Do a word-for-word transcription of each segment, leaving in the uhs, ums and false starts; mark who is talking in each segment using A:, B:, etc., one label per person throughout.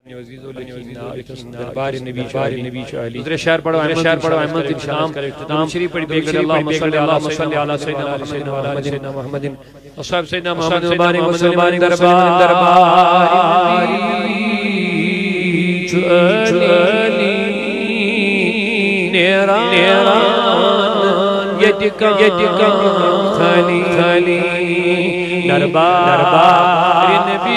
A: دربار نبی بار نبی علی حضرت شہر پڑھو شہر پڑھو احمد انشام اختتام شریف پڑھی بے گل اللہم صلی اللہ صلی علی سیدنا محمد اصحاب سیدنا محمد مبارک وسلم دربار دربار علی نیران یدکا یدکا خالی خالی دربار دربار نبی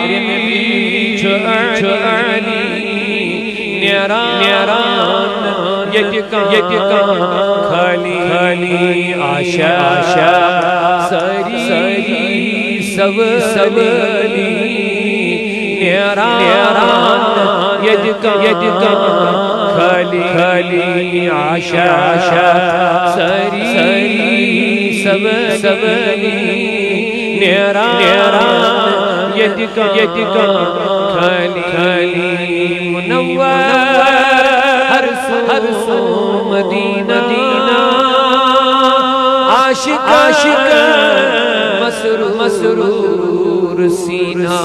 A: علی نیران نیران یدکا یدکا خالی خالی آشا آشا سری سری سب سبلی نیران نیران یدکا یدکا خالی خالی آشا آشا سری سری سب سبلی نیران نیران یدکا یدکا خالی خالی منور ہر سو مدینہ دینا عاشق عاشق مسرور مسرور سینہ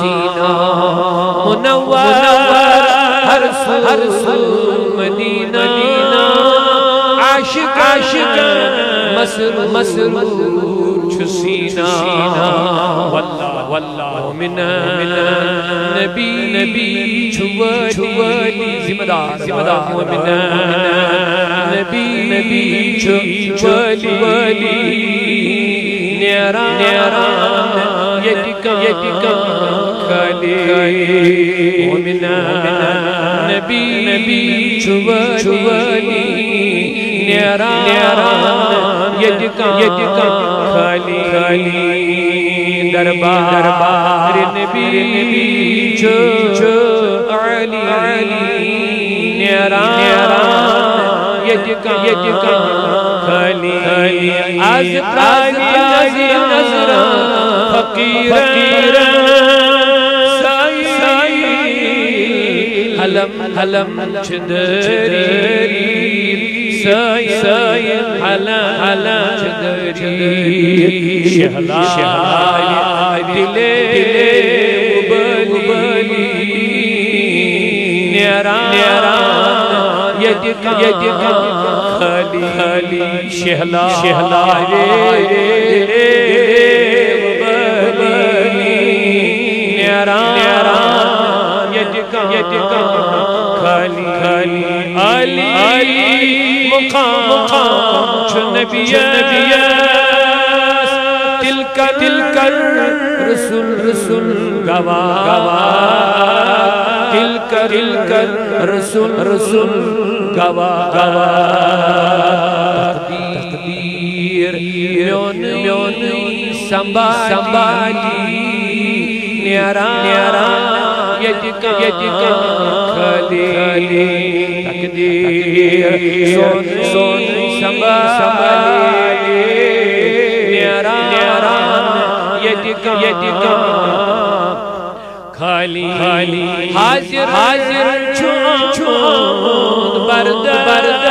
A: منور ہر سو مدینہ دینا عاشق عاشق مسرور مسرور سینہ واللہ واللہ مومنہ نبی نبی چھوالی ذمہ دار ذمہ دار مومنہ نبی نبی چھوالی نیران نیران یدکا یدکا خالی مومنہ نبی نبی چھوالی نیران نیران یدکا یدکا خالی خالی دربار دربار نبی نبی چھو چھو علی علی نیران نیران یدکا یدکا خالی خالی از پرانی نظران فقیران سائی سائی حلم حلم چدری سائی سائی حلم حلم چدری شہلا شہلا دلے مبلی نیران نیران یدکا یدکا خالی خالی شہلا شہلا مبلی نیران نیران یدکا یدکا خالی خالی علی علی مقام مقام چو نبی نبیس تلکا تلکا رسول رسول گوا گوا تلکا تلکا رسول رسول گوا گوا تقدیر میون میون سنبالی نیران نیران یدکا یدکا خالی خالی تقدیر سون سون سنبالی نیران نیران یدکا یدکا خالی خالی حاضر حاضر چون چون برد برد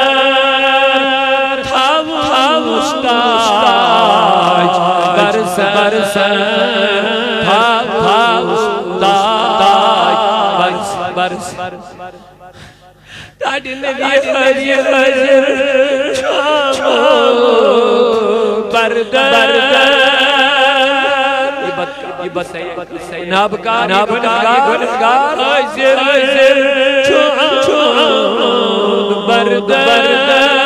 A: تھاو تھاو استاج برس برس تھاو تھاو استاج برس برس تاڑی نبی حاضر حاضر چون برد برد نابکار نابکار حاضر حاضر چون برد برد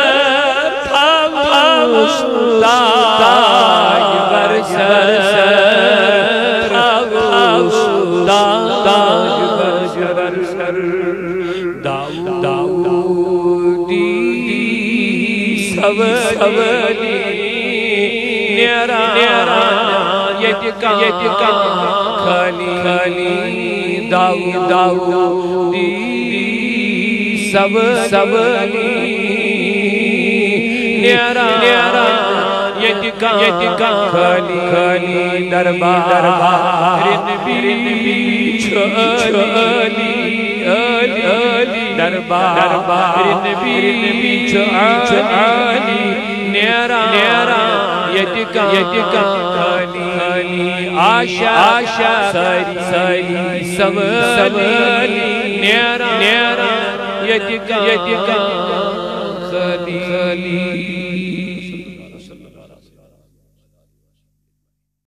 A: تھاو استاج برس تھاو استاج برس داؤدی سولی نیران نیران یدکا یدکا خالی خالی داؤدی سولی نیران نیران یدکا یدکا خالی خالی دربار دربار نبی نبی چھوالی علی دربار دربار نبی نبی چھوالی نیران نیران یدکا یدکا خالی خالی آشا آشا ساری ساری سولی یتکا خلیل